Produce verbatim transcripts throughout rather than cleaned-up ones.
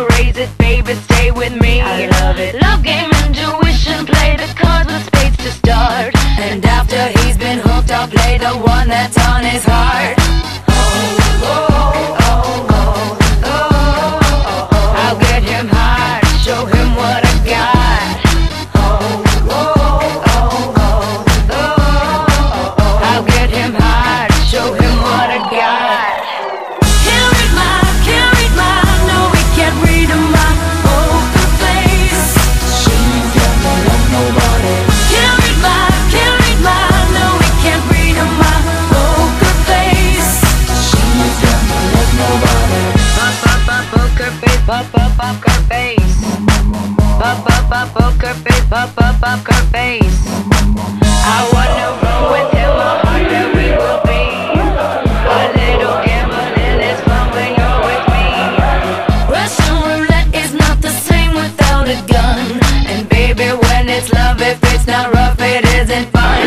wanna raise it, baby, stay with me. I love it. Love game, intuition, play the cards with spades to start. And after he's been hooked, I'll play the one that's on his heart. Oh, oh, oh, oh, oh, oh, oh. I'll get him hard, show him what I got. Oh, oh, oh, oh, oh, oh. I'll get him hard, show him what I got. Can't read my, can't read my, no, we can't read my poker face. She's got no love, nobody. Can't read my, can't read my, no, we can't read my poker face. She's got no love, nobody. Pop, pop, pop, poker face, pop, pop, poker face. Pop, pop, pop, poker face, pop, pop, poker face. I wanna roll with him, a heart that we will be. A little gambling is fun when you're with me. Russian roulette is not the same without a gun. And baby, when it's love, if it's not rough, it isn't fun.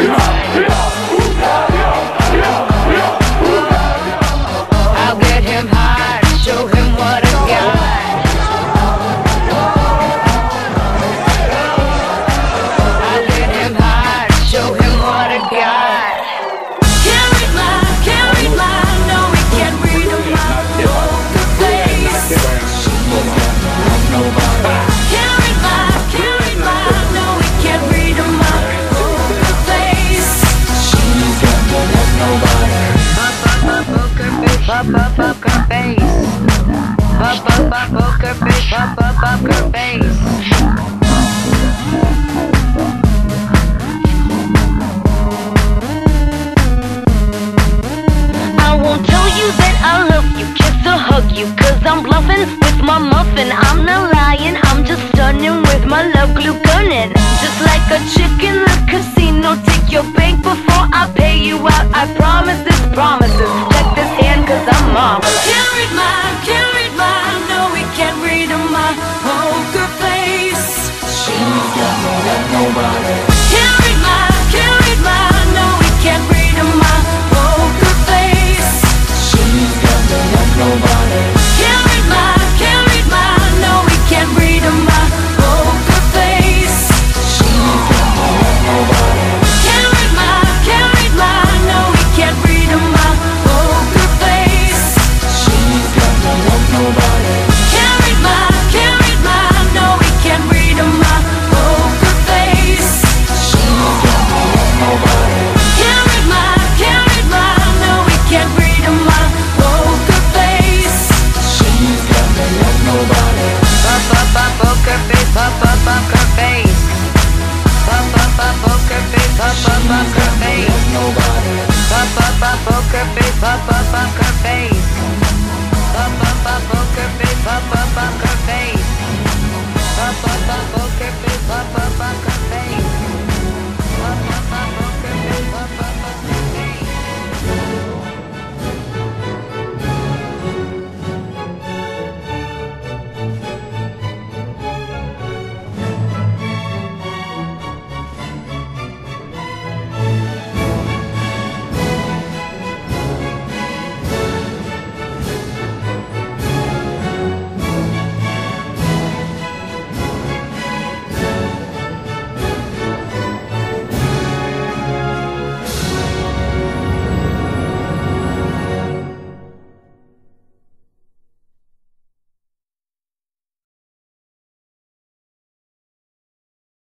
I'll get him hard, show him what I got. I'll get him hard, show him what I got. Can't read my, can't read my, no, we can't read my poker face. Can't read my, can't read my, no, we can't read my poker face. She's got no love, nobody. Pop, pop, pop, poker face, pop, pop, poker face. Pop, pop, pop, poker face, pop, pop, poker face. I won't tell you that I love you, kiss or hug you, cause I'm bluffing with my muffin. I'm not lying, I'm just stunning with my love glue gunning. Just like a chick in the casino, take your bank before I pay you out, I promise.